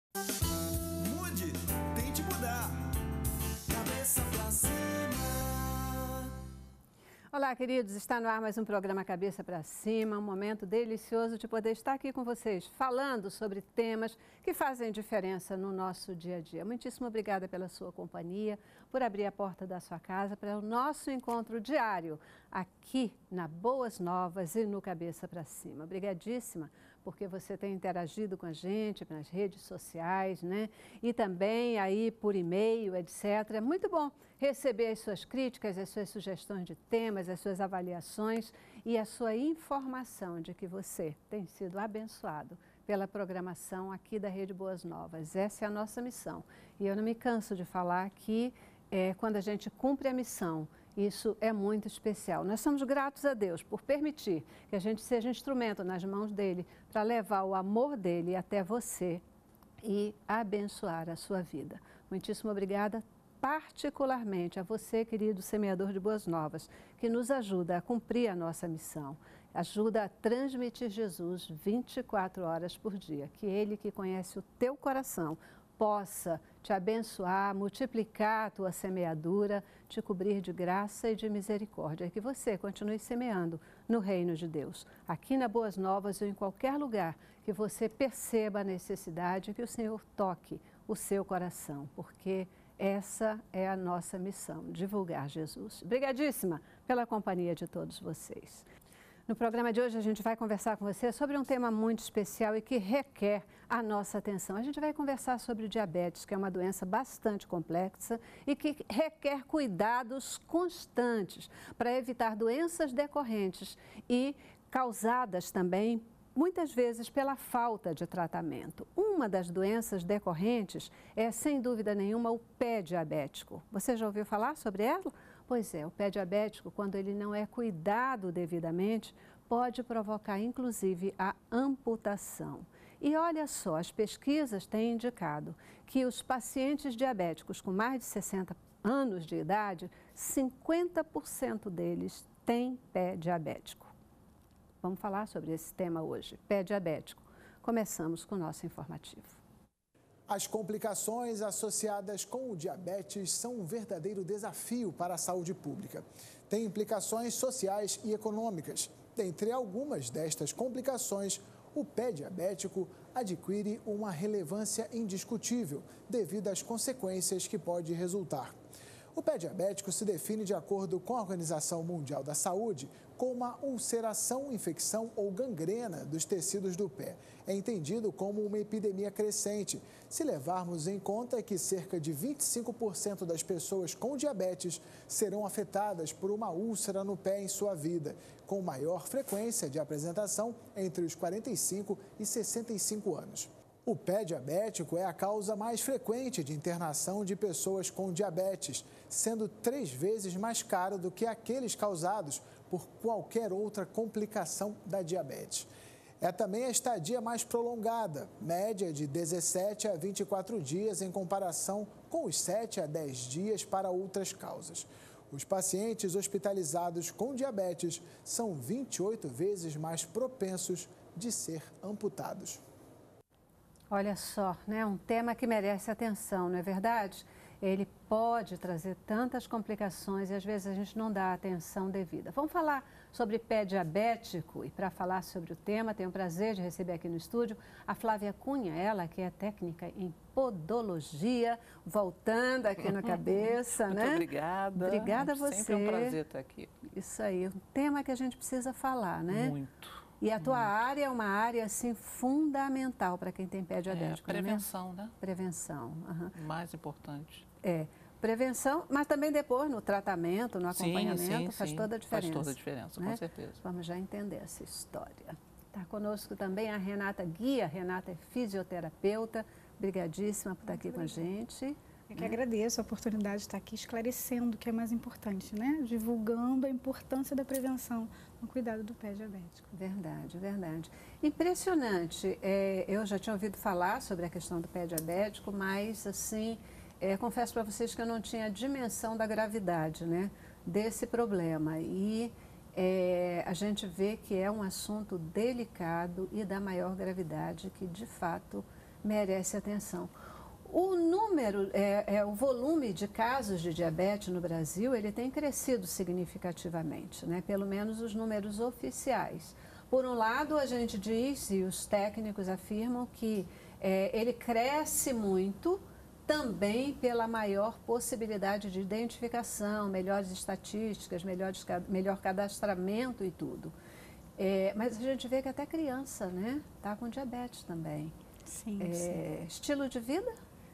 Mude, tente mudar. Cabeça pra cima. Olá, queridos. Está no ar mais um programa Cabeça para Cima, um momento delicioso de poder estar aqui com vocês, falando sobre temas que fazem diferença no nosso dia a dia. Muitíssimo obrigada pela sua companhia, por abrir a porta da sua casa para o nosso encontro diário aqui na Boas Novas e no Cabeça para Cima. Obrigadíssima, porque você tem interagido com a gente nas redes sociais, né? E também aí por e-mail, etc. É muito bom receber as suas críticas, as suas sugestões de temas, as suas avaliações e a sua informação de que você tem sido abençoado pela programação aqui da Rede Boas Novas. Essa é a nossa missão. E eu não me canso de falar que quando a gente cumpre a missão, isso é muito especial. Nós somos gratos a Deus por permitir que a gente seja instrumento nas mãos dele para levar o amor dele até você e abençoar a sua vida. Muitíssimo obrigada, particularmente a você, querido semeador de boas novas, que nos ajuda a cumprir a nossa missão. Ajuda a transmitir Jesus 24 horas por dia. Que ele que conhece o teu coração possa te abençoar, multiplicar a tua semeadura, te cobrir de graça e de misericórdia. E que você continue semeando no reino de Deus, aqui na Boas Novas ou em qualquer lugar que você perceba a necessidade, que o Senhor toque o seu coração, porque essa é a nossa missão, divulgar Jesus. Obrigadíssima pela companhia de todos vocês. No programa de hoje a gente vai conversar com você sobre um tema muito especial e que requer a nossa atenção. A gente vai conversar sobre diabetes, que é uma doença bastante complexa e que requer cuidados constantes para evitar doenças decorrentes e causadas também muitas vezes pela falta de tratamento. Uma das doenças decorrentes é, sem dúvida nenhuma, o pé diabético. Você já ouviu falar sobre ela? Pois é, o pé diabético, quando ele não é cuidado devidamente, pode provocar inclusive a amputação. E olha só, as pesquisas têm indicado que os pacientes diabéticos com mais de 60 anos de idade, 50% deles têm pé diabético. Vamos falar sobre esse tema hoje, pé diabético. Começamos com o nosso informativo. As complicações associadas com o diabetes são um verdadeiro desafio para a saúde pública. Tem implicações sociais e econômicas. Dentre algumas destas complicações, o pé diabético adquire uma relevância indiscutível devido às consequências que pode resultar. O pé diabético se define, de acordo com a Organização Mundial da Saúde, como uma ulceração, infecção ou gangrena dos tecidos do pé. É entendido como uma epidemia crescente, se levarmos em conta que cerca de 25% das pessoas com diabetes serão afetadas por uma úlcera no pé em sua vida, com maior frequência de apresentação entre os 45 e 65 anos. O pé diabético é a causa mais frequente de internação de pessoas com diabetes, sendo 3 vezes mais caro do que aqueles causados por qualquer outra complicação da diabetes. É também a estadia mais prolongada, média de 17 a 24 dias em comparação com os 7 a 10 dias para outras causas. Os pacientes hospitalizados com diabetes são 28 vezes mais propensos de ser amputados. Olha só, né? Um tema que merece atenção, não é verdade? Ele pode trazer tantas complicações e às vezes a gente não dá a atenção devida. Vamos falar sobre pé diabético e para falar sobre o tema, tenho o prazer de receber aqui no estúdio a Flávia Cunha, ela que é técnica em podologia, voltando aqui na cabeça, Muito né? obrigada. Obrigada a você. Sempre é um prazer estar aqui. Isso aí, um tema que a gente precisa falar, né? Muito. E a tua área é uma área, assim, fundamental para quem tem pé diabético, prevenção, né? Prevenção. Mais importante. Prevenção, mas também depois no tratamento, no acompanhamento, faz toda a diferença. Faz toda a diferença, né? Com certeza. Vamos já entender essa história. Está conosco também a Renata Guia. Renata é fisioterapeuta. Obrigadíssima por estar aqui com a gente. Eu que agradeço a oportunidade de estar aqui esclarecendo o que é mais importante, né? Divulgando a importância da prevenção no cuidado do pé diabético. Verdade, verdade. Impressionante. Eu já tinha ouvido falar sobre a questão do pé diabético, mas, assim, confesso para vocês que eu não tinha a dimensão da gravidade, né, desse problema. E a gente vê que é um assunto delicado e da maior gravidade que, de fato, merece atenção. O o volume de casos de diabetes no Brasil, ele tem crescido significativamente, né? Pelo menos os números oficiais. Por um lado, a gente diz, e os técnicos afirmam, que ele cresce muito também pela maior possibilidade de identificação, melhores estatísticas, melhor cadastramento e tudo. Mas a gente vê que até criança, né, está com diabetes também. Sim, Estilo de vida?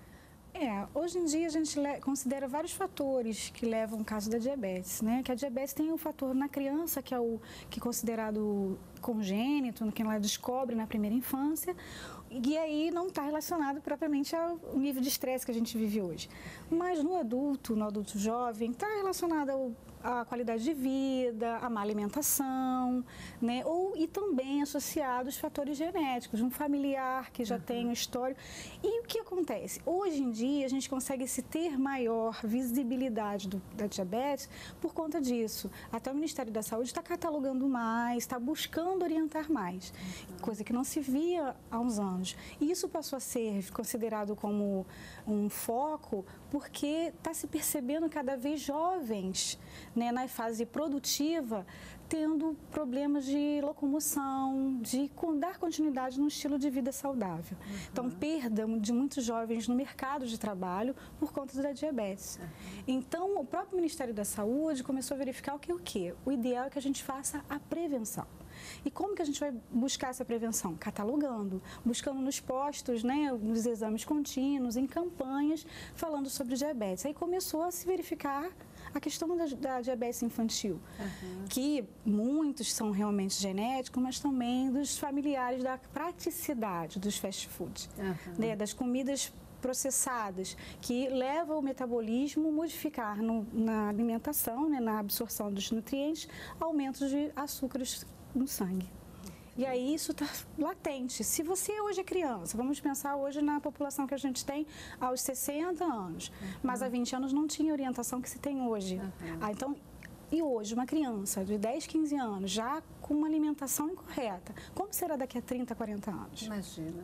Hoje em dia a gente considera vários fatores que levam ao caso da diabetes, né? Que a diabetes tem um fator na criança, que é o que é considerado congênito, que ela descobre na primeira infância, e aí não está relacionado propriamente ao nível de estresse que a gente vive hoje. Mas no adulto jovem, está relacionado à qualidade de vida, à má alimentação, né? E também associado aos fatores genéticos, um familiar que já tem um histórico. E o que acontece? Hoje em dia a gente consegue se ter maior visibilidade da diabetes por conta disso. Até o Ministério da Saúde está catalogando mais, está buscando orientar mais, coisa que não se via há uns anos. E isso passou a ser considerado como um foco porque está se percebendo cada vez jovens, né, na fase produtiva, tendo problemas de locomoção, de dar continuidade num estilo de vida saudável. Então, perda de muitos jovens no mercado de trabalho por conta da diabetes. Então, o próprio Ministério da Saúde começou a verificar o quê? O ideal é que a gente faça a prevenção. E como que a gente vai buscar essa prevenção? Catalogando, buscando nos postos, né, nos exames contínuos, em campanhas, falando sobre diabetes. Aí começou a se verificar a questão da diabetes infantil, que muitos são realmente genéticos, mas também dos familiares, da praticidade dos fast food, né, das comidas processadas, que levam o metabolismo a modificar na alimentação, né, na absorção dos nutrientes, aumentos de açúcares no sangue. E aí isso está latente. Se você hoje é criança, vamos pensar hoje na população que a gente tem aos 60 anos, mas há 20 anos não tinha orientação que se tem hoje. Então, e hoje uma criança de 10, 15 anos, já com uma alimentação incorreta, como será daqui a 30, 40 anos? Imagina,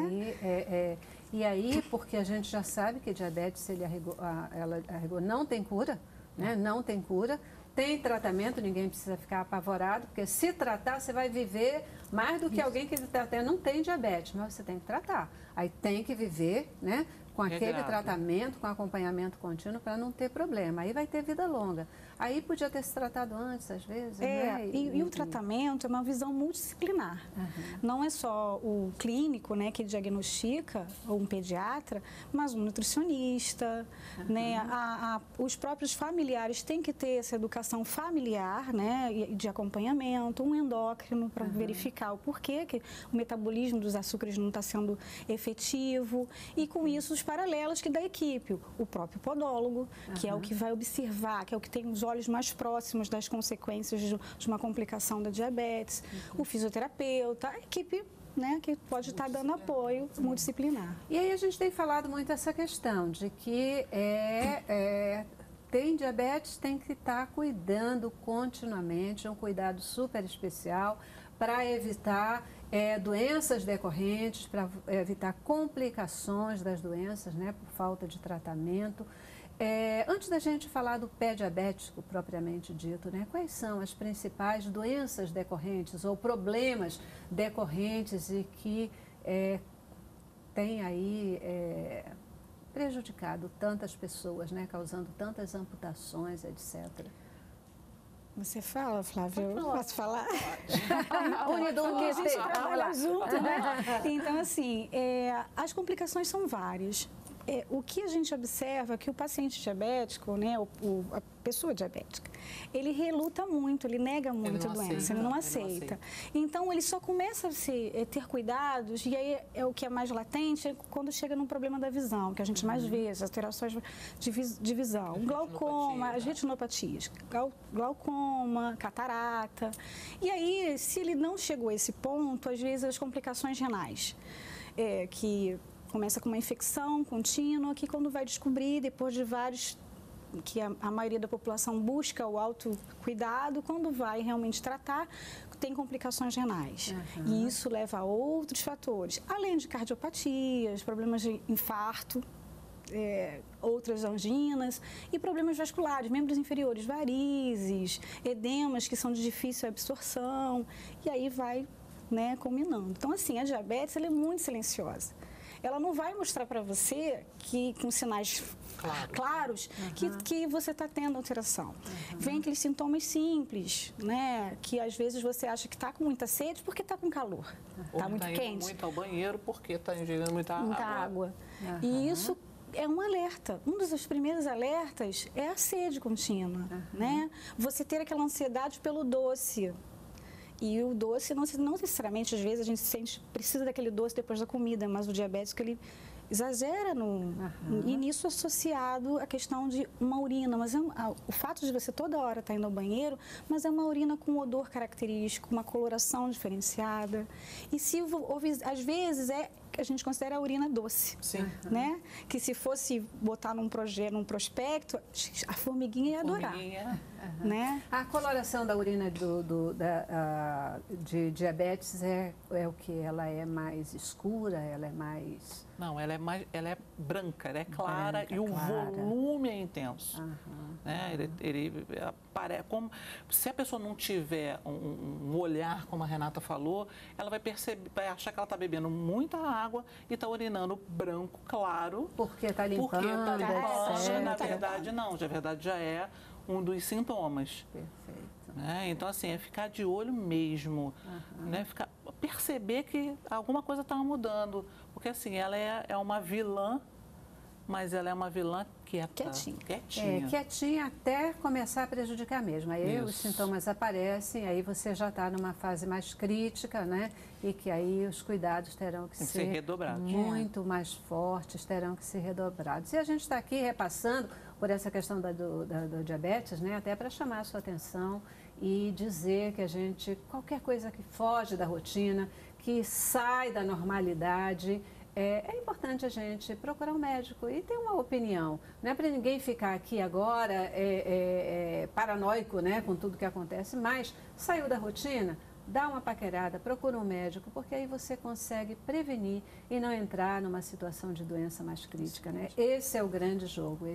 né? E aí, porque a gente já sabe que diabetes, se ela arregou, não tem cura, né? Não tem cura. Tem tratamento, ninguém precisa ficar apavorado, porque se tratar, você vai viver mais do que alguém que está tendo. Não tem diabetes, mas você tem que tratar. Aí tem que viver, né, com aquele tratamento, com acompanhamento contínuo, para não ter problema. Aí vai ter vida longa. Aí podia ter se tratado antes, às vezes, né? E o tratamento é uma visão multidisciplinar. Não é só o clínico, né, que diagnostica, ou um pediatra, mas um nutricionista, né? Os próprios familiares têm que ter essa educação familiar, né, de acompanhamento, um endócrino para verificar o porquê que o metabolismo dos açúcares não está sendo efetivo, e com isso os paralelos que da equipe, o próprio podólogo, que é o que vai observar, que é o que tem os olhos mais próximos das consequências de uma complicação da diabetes, o fisioterapeuta, a equipe, né, que pode estar dando apoio multidisciplinar. E aí a gente tem falado muito essa questão de que tem diabetes, tem que estar cuidando continuamente, é um cuidado super especial para evitar doenças decorrentes, para evitar complicações das doenças, né, por falta de tratamento. Antes da gente falar do pé diabético propriamente dito, né, quais são as principais doenças decorrentes ou problemas decorrentes e que têm aí prejudicado tantas pessoas, né, causando tantas amputações, etc. Você fala, Flávia? Eu posso falar? A gente trabalha junto, né? Então, assim, as complicações são várias. O que a gente observa é que o paciente diabético, né, a pessoa diabética, ele reluta muito, ele nega muito a doença, ele não aceita. Então, ele só começa a ter cuidados, e aí o que é mais latente quando chega num problema da visão, que a gente mais vê, as alterações de visão, glaucoma, as retinopatias, glaucoma, catarata. E aí, se ele não chegou a esse ponto, às vezes as complicações renais, que começa com uma infecção contínua, que quando vai descobrir, depois de vários, que a maioria da população busca o autocuidado, quando vai realmente tratar, tem complicações renais. E isso leva a outros fatores, além de cardiopatias, problemas de infarto, outras anginas e problemas vasculares, membros inferiores, varizes, edemas que são de difícil absorção, e aí vai, né, combinando. Então, assim, a diabetes ela é muito silenciosa. Ela não vai mostrar para você que com sinais claros que você está tendo alteração. Vem aqueles sintomas simples, né? Que às vezes você acha que está com muita sede porque está com calor, está muito quente. Indo muito ao banheiro porque está ingerindo muita água. E isso é um alerta. Um dos primeiros alertas é a sede contínua, né? Você ter aquela ansiedade pelo doce. E o doce, não necessariamente, às vezes, a gente precisa daquele doce depois da comida, mas o diabético, ele exagera e nisso associado a questão de uma urina, mas o fato de você toda hora estar indo ao banheiro, mas é uma urina com um odor característico, uma coloração diferenciada. E se às vezes a gente considera a urina doce, né? Que se fosse botar num prospecto, a formiguinha ia adorar. Né? A coloração da urina de diabetes é o que? Ela é mais escura, ela é mais... Não, ela é branca, ela é clara branca, e o clara. volume é intenso. Né? Ele como se a pessoa não tiver um olhar, como a Renata falou, ela vai achar que ela está bebendo muita água e está urinando branco, claro. Porque está limpando, Porque está limpando. etc. Na verdade, não. Na verdade, já é um dos sintomas. Perfeito. Né? Então, assim, é ficar de olho mesmo, né? Perceber que alguma coisa está mudando. Porque, assim, ela é uma vilã, mas ela é uma vilã quieta. Quietinha. Quietinha até começar a prejudicar mesmo. Aí os sintomas aparecem, aí você já está numa fase mais crítica, né? E que aí os cuidados terão que ser redobrados. Muito mais fortes, terão que ser redobrados. E a gente está aqui repassando por essa questão do diabetes, né? Até para chamar a sua atenção e dizer que qualquer coisa que foge da rotina, que sai da normalidade, é importante a gente procurar um médico e ter uma opinião. Não é para ninguém ficar aqui agora paranoico, né, com tudo que acontece, mas saiu da rotina, dá uma paquerada, procura um médico, porque aí você consegue prevenir e não entrar numa situação de doença mais crítica, né? Esse é o grande jogo,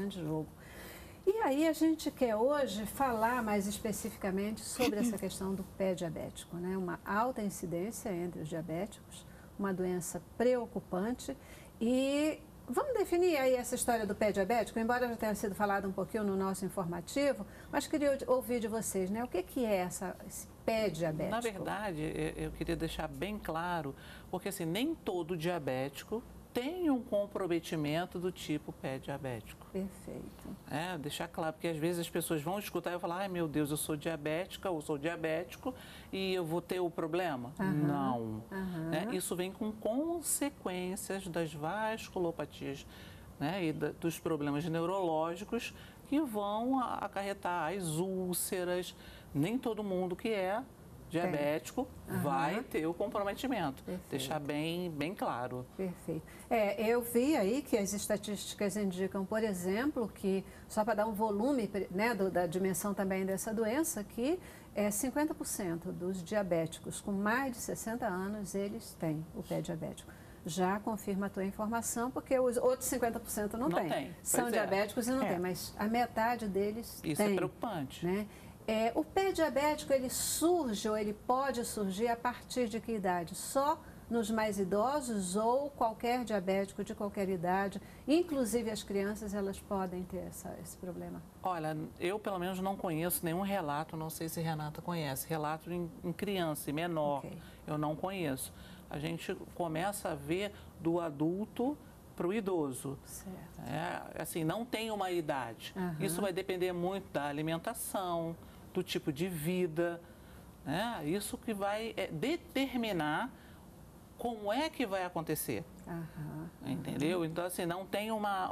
E aí a gente quer hoje falar mais especificamente sobre essa questão do pé diabético, né? Uma alta incidência entre os diabéticos, uma doença preocupante e vamos definir aí essa história do pé diabético, embora já tenha sido falado um pouquinho no nosso informativo, mas queria ouvir de vocês, né? O que é esse pé diabético? Na verdade, eu queria deixar bem claro, porque assim, nem todo diabético tem um comprometimento do tipo pé diabético. Perfeito. Deixar claro, porque às vezes as pessoas vão escutar e falar, ai meu Deus, eu sou diabética ou sou diabético e eu vou ter o problema. Não. Isso vem com consequências das vasculopatias, né, e dos problemas neurológicos que vão acarretar as úlceras. Nem todo mundo que é diabético vai ter o comprometimento. Perfeito. Deixar bem claro. Perfeito. Eu vi aí que as estatísticas indicam, por exemplo, que, só para dar um volume, né, da dimensão também dessa doença, que 50% dos diabéticos com mais de 60 anos, eles têm o pé diabético. Já confirma a tua informação, porque os outros 50% não têm. São diabéticos e não têm, mas a metade deles tem. Isso é preocupante. Né? O pé diabético, ele surge ou ele pode surgir a partir de que idade? Só nos mais idosos ou qualquer diabético de qualquer idade, inclusive as crianças, elas podem ter esse problema? Olha, eu pelo menos não conheço nenhum relato, não sei se a Renata conhece, relato em criança e menor, eu não conheço. A gente começa a ver do adulto para o idoso. Certo. Assim, não tem uma idade. Isso vai depender muito da alimentação, do tipo de vida, né? Isso que vai determinar como é que vai acontecer. Entendeu? Então, assim, não tem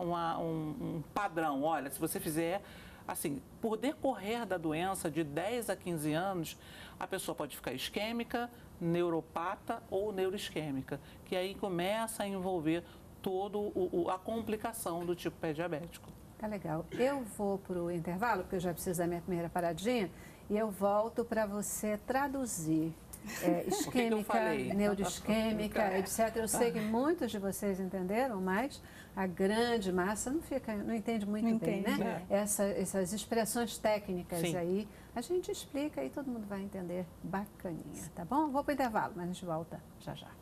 um padrão. Olha, se você fizer, assim, por decorrer da doença de 10 a 15 anos, a pessoa pode ficar isquêmica, neuropata ou neuroisquêmica, que aí começa a envolver toda a complicação do tipo pé diabético. Tá legal. Eu vou para o intervalo, porque eu já preciso da minha primeira paradinha. e eu volto para você traduzir. Isquêmica, neuroisquêmica, etc. Eu sei que muitos de vocês entenderam, mas a grande massa não entende muito bem, né? Essas expressões técnicas aí, a gente explica e todo mundo vai entender bacaninha, tá bom? Vou para o intervalo, mas a gente volta já já.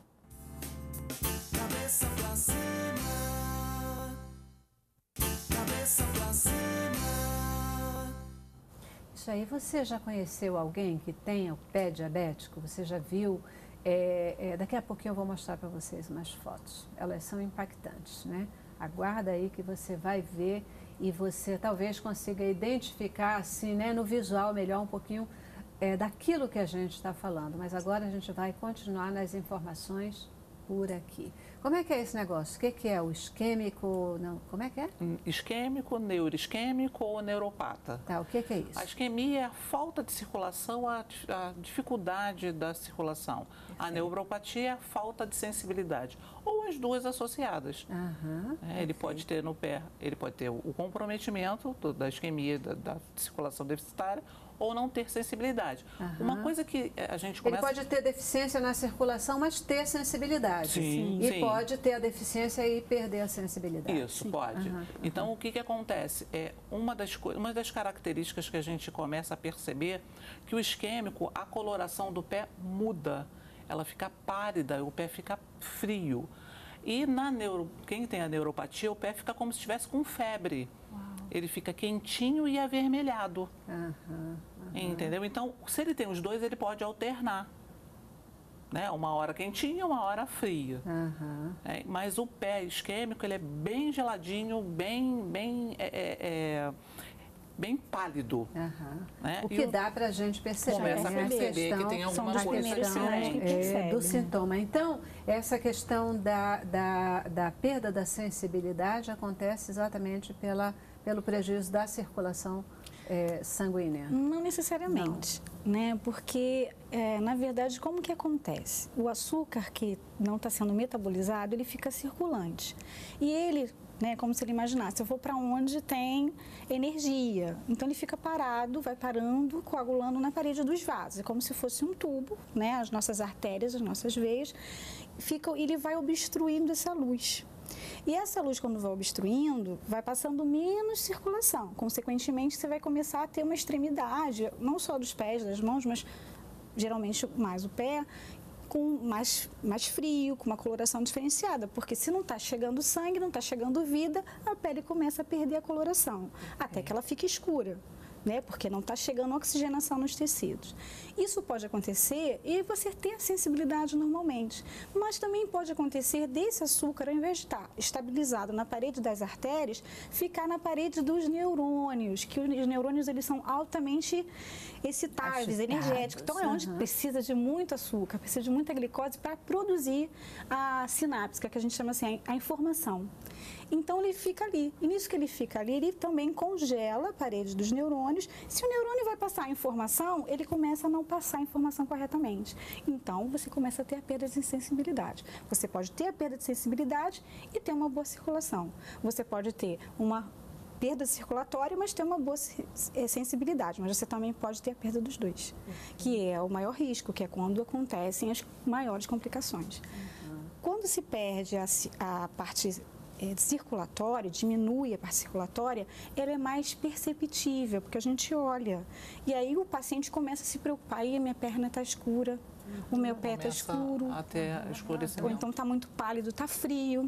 Cabeça pra cima, cabeça pra cima. Isso aí, você já conheceu alguém que tenha o pé diabético? Você já viu? Daqui a pouquinho eu vou mostrar para vocês umas fotos. Elas são impactantes, né? Aguarda aí que você vai ver e você talvez consiga identificar assim, né, no visual melhor um pouquinho daquilo que a gente está falando. Mas agora a gente vai continuar nas informações por aqui. Como é que é esse negócio? O que é o isquêmico? Não, como é que é? Isquêmico, neuroisquêmico ou neuropata. Tá, o que é isso? A isquemia é a falta de circulação, a dificuldade da circulação. Perfeito. A neuropatia é a falta de sensibilidade. Ou as duas associadas. Ele pode ter no pé, ele pode ter o comprometimento da isquemia, da circulação deficitária, ou não ter sensibilidade. Uma coisa que a gente começa... Ele pode ter deficiência na circulação, mas ter sensibilidade. Sim. Pode ter a deficiência e perder a sensibilidade. Isso, pode. Então, o que acontece? Uma das características que a gente começa a perceber que o isquêmico, a coloração do pé muda. Ela fica pálida, o pé fica frio. E quem tem a neuropatia, o pé fica como se estivesse com febre. Ele fica quentinho e avermelhado. Entendeu? Então, se ele tem os dois, ele pode alternar. Né? Uma hora quentinha, uma hora fria. Mas o pé isquêmico, ele é bem geladinho, bem pálido. Né? O que dá para a gente perceber. Começa a perceber que tem alguma coisa diferente. Do sintoma. Então, essa questão da perda da sensibilidade acontece exatamente pelo prejuízo da circulação sanguínea. Não necessariamente, né? Porque, na verdade, como que acontece? O açúcar que não está sendo metabolizado, ele fica circulante. E ele, né, como se ele imaginasse, eu vou para onde tem energia. Então, ele fica parado, vai parando, coagulando na parede dos vasos. É como se fosse um tubo, né? As nossas artérias, as nossas veias, ele vai obstruindo essa luz. E essa luz, quando vai obstruindo, vai passando menos circulação. Consequentemente, você vai começar a ter uma extremidade, não só dos pés, das mãos, mas geralmente mais o pé, com mais frio, com uma coloração diferenciada. Porque se não está chegando sangue, não está chegando vida, a pele começa a perder a coloração, até que ela fique escura. Né, porque não está chegando oxigenação nos tecidos. Isso pode acontecer e você ter a sensibilidade normalmente, mas também pode acontecer desse açúcar, ao invés de estar estabilizado na parede das artérias, ficar na parede dos neurônios, que os neurônios eles são altamente excitáveis, energéticos. Então é onde precisa de muito açúcar, precisa de muita glicose para produzir a sinapse, que a gente chama assim, a informação. Então, ele fica ali. E nisso que ele fica ali, ele também congela a parede dos neurônios. Se o neurônio vai passar a informação, ele começa a não passar a informação corretamente. Então, você começa a ter a perda de sensibilidade. Você pode ter a perda de sensibilidade e ter uma boa circulação. Você pode ter uma perda circulatória, mas ter uma boa sensibilidade. Mas você também pode ter a perda dos dois, que é o maior risco, que é quando acontecem as maiores complicações. Quando se perde a parte circulatória, diminui a parte circulatória, ela é mais perceptível, porque a gente olha. E aí o paciente começa a se preocupar, e a minha perna está escura, o meu pé está escuro. Até escurecimento. Ou então está muito pálido, está frio.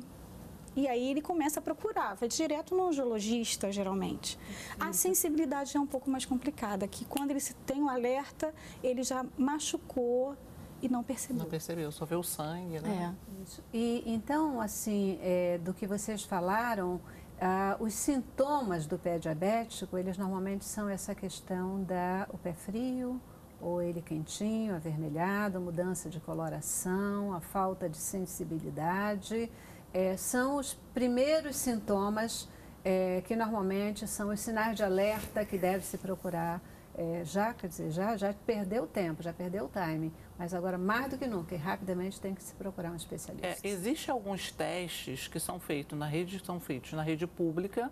E aí ele começa a procurar, vai direto no audiologista, geralmente. A sensibilidade é um pouco mais complicada, que quando ele tem um alerta, ele já machucou e não percebeu. Não percebeu, só vê o sangue, né? Isso. E então, assim, do que vocês falaram, os sintomas do pé diabético, eles normalmente são essa questão o pé frio, ou ele quentinho, avermelhado, mudança de coloração, a falta de sensibilidade. São os primeiros sintomas que normalmente são os sinais de alerta que deve se procurar. Já perdeu o tempo, já perdeu o time, mas agora mais do que nunca, e rapidamente tem que se procurar um especialista. Existem alguns testes que são feitos na rede pública,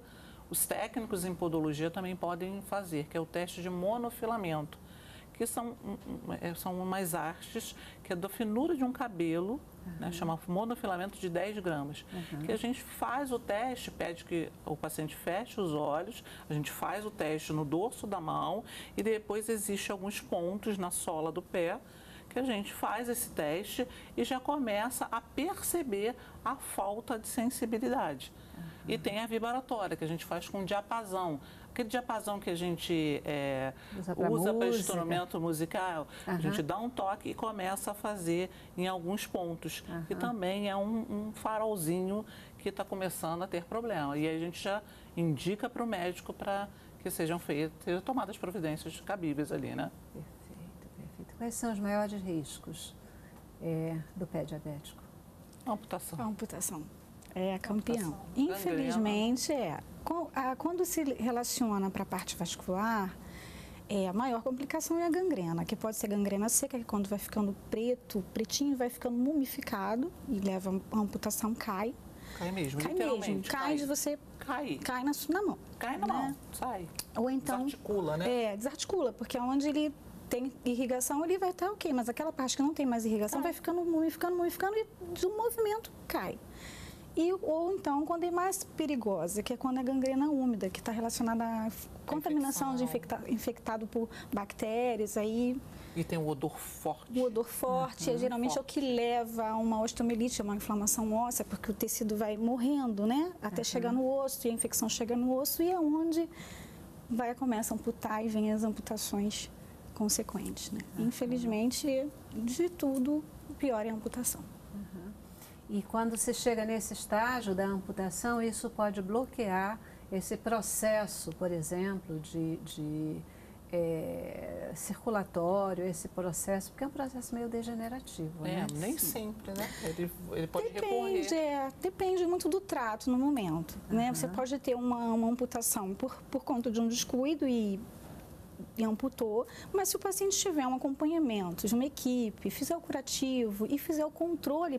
Os técnicos em podologia também podem fazer, que é o teste de monofilamento, que são umas hastes, que é da finura de um cabelo, né, chama monofilamento de 10 gramas, que a gente faz o teste, pede que o paciente feche os olhos, a gente faz o teste no dorso da mão e depois existe alguns pontos na sola do pé, que a gente faz esse teste e já começa a perceber a falta de sensibilidade. E tem a vibratória, que a gente faz com diapasão. Aquele diapasão que a gente usa para instrumento musical, a gente dá um toque e começa a fazer em alguns pontos. E também é um farolzinho que está começando a ter problema. E aí a gente já indica para o médico para que sejam tomadas providências cabíveis ali, né? Perfeito. Quais são os maiores riscos do pé diabético? Amputação. A amputação é a campeã. Infelizmente, quando se relaciona para a parte vascular, a maior complicação é a gangrena, que pode ser gangrena seca, que quando vai ficando pretinho, vai ficando mumificado e leva a amputação, cai. Cai mesmo, cai literalmente. Mesmo, cai de você... Cai na mão. Cai na mão, sai. Ou então... Desarticula, né? Desarticula, porque onde ele tem irrigação, ele vai estar ok, mas aquela parte que não tem mais irrigação vai ficando mumificando e o movimento cai. Ou então, quando é mais perigosa, que é quando é gangrena úmida, que está relacionada à contaminação de infectado por bactérias, aí... E tem um odor forte. O odor forte, geralmente é o que leva a uma osteomielite, uma inflamação óssea, porque o tecido vai morrendo, né? Até chegar no osso, e a infecção chega no osso, e é onde começa a amputar e vem as amputações consequentes, né? Infelizmente, de tudo, o pior é a amputação. E quando se chega nesse estágio da amputação, isso pode bloquear esse processo, por exemplo, de circulatório, esse processo, porque é um processo meio degenerativo, né? Nem sempre, né? Ele pode recorrer. Depende muito do trato no momento, né? Você pode ter uma amputação por conta de um descuido e amputou, mas se o paciente tiver um acompanhamento de uma equipe, fizer o curativo e fizer o controle,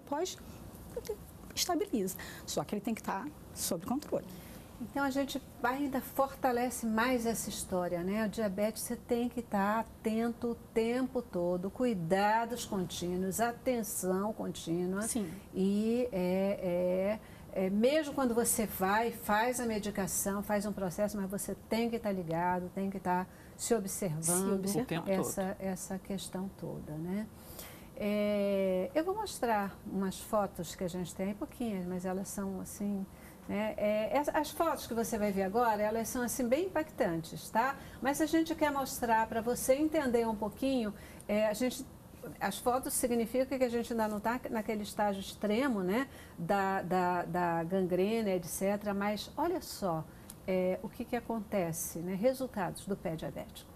estabiliza. Só que ele tem que estar sob controle. Então, a gente ainda fortalece mais essa história, né? O diabetes, você tem que estar atento o tempo todo, cuidados contínuos, atenção contínua. Sim. E mesmo quando você faz a medicação, faz um processo, mas você tem que estar ligado, tem que estar se observando essa questão toda, né? Eu vou mostrar umas fotos que a gente tem, pouquinhas, mas elas são assim, né? As fotos que você vai ver agora, elas são assim bem impactantes, tá? Mas a gente quer mostrar para você entender um pouquinho, as fotos significam que a gente ainda não está naquele estágio extremo, né? Da gangrena, etc. Mas olha só o que acontece, né? Resultados do pé diabético.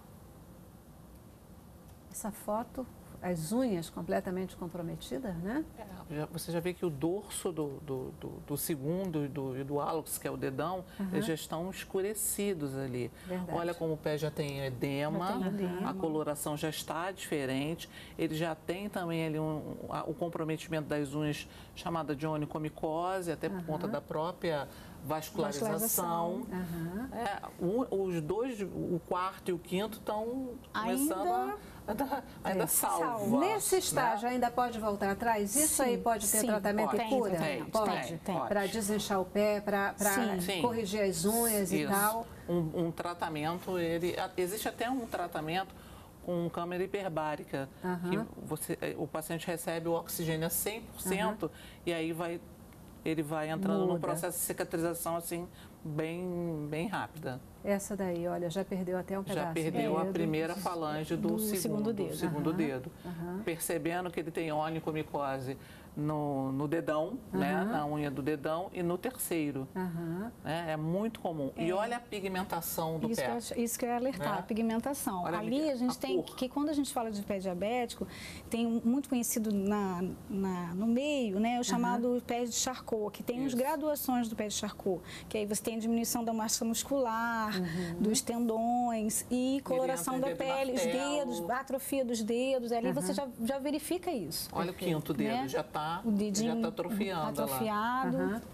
Essa foto, as unhas completamente comprometidas, né? Você já vê que o dorso do segundo e do hálux, que é o dedão, eles já estão escurecidos ali. Verdade. Olha como o pé já tem edema, a coloração já está diferente. Ele já tem também ali o comprometimento das unhas, chamada de onicomicose, até por conta da própria vascularização. Os dois, o quarto e o quinto, estão começando ainda salva. Nesse estágio, né? Ainda pode voltar atrás? Isso aí pode ter tratamento e cura? Pode. Para desinchar o pé, para corrigir as unhas e tal? Um tratamento, existe até um tratamento com câmara hiperbárica, que o paciente recebe o oxigênio a 100% e aí ele vai entrando num processo de cicatrização assim bem rápida. Essa daí, olha, já perdeu até um pedaço. Já perdeu a primeira falange do segundo dedo. Percebendo que ele tem onicomicose no dedão, né, na unha do dedão e no terceiro. É muito comum. E olha a pigmentação do pé. Isso que eu ia alertar, a pigmentação. Olha ali a gente tem que quando a gente fala de pé diabético, tem muito conhecido no meio, né, o chamado pé de Charcot, que tem as graduações do pé de Charcot, que aí você tem diminuição da massa muscular, dos tendões e coloração da pele, os dedos, atrofia dos dedos, ali você já verifica isso. Olha o quinto dedo, né? já está o dedinho atrofiando. Atrofiado.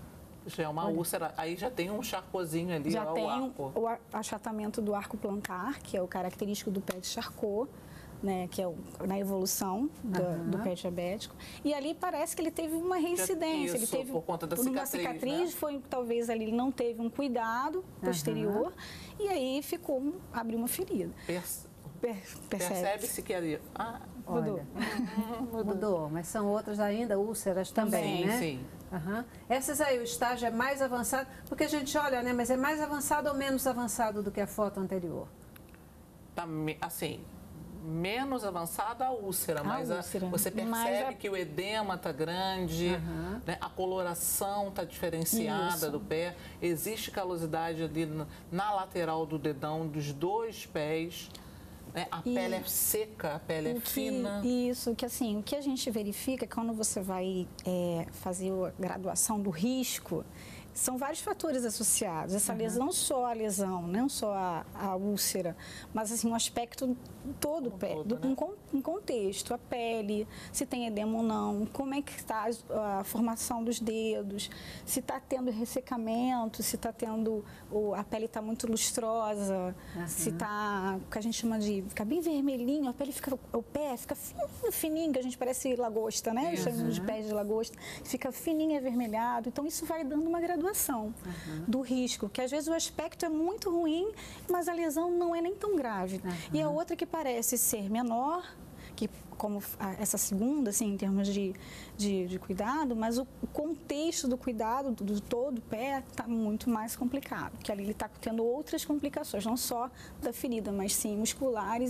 Já é uma úlcera, aí já tem um charcotzinho ali, Já ó, tem o arco. o achatamento do arco plantar, que é o característico do pé de Charcot, né, que é na evolução do pé diabético. E ali parece que ele teve uma reincidência. Isso, ele teve por conta da uma cicatriz, né? foi talvez ali ele não teve um cuidado posterior e aí abriu uma ferida. Percebe-se que ali... Mudou. Mudou, mas são outras ainda, úlceras também, né? Sim. Essas aí, o estágio é mais avançado, porque a gente olha, né, mas é mais avançado ou menos avançado do que a foto anterior? Tá, assim, menos avançada a úlcera, mas você percebe que o edema está grande, né? A coloração está diferenciada do pé, existe calosidade ali na lateral do dedão dos dois pés. A pele é seca, a pele é fina. Isso, que assim, o que a gente verifica quando você vai fazer a graduação do risco, são vários fatores associados. Essa lesão, não só a lesão, não só a úlcera, mas assim, um aspecto todo, um contexto, a pele, se tem edema ou não, como é que está a formação dos dedos, se está tendo ressecamento, se está tendo, a pele está muito lustrosa, se está, o que a gente chama de, fica bem vermelhinho, a pele fica, o pé fica fininho, que a gente parece lagosta, né? Chamamos de pés de lagosta, fica fininho, avermelhado. Então, isso vai dando uma graduação do risco, que às vezes o aspecto é muito ruim, mas a lesão não é nem tão grave. E a outra que parece ser menor, que como essa segunda, assim, em termos de cuidado, mas o contexto do cuidado do todo o pé está muito mais complicado, que ali ele está tendo outras complicações, não só da ferida, mas sim musculares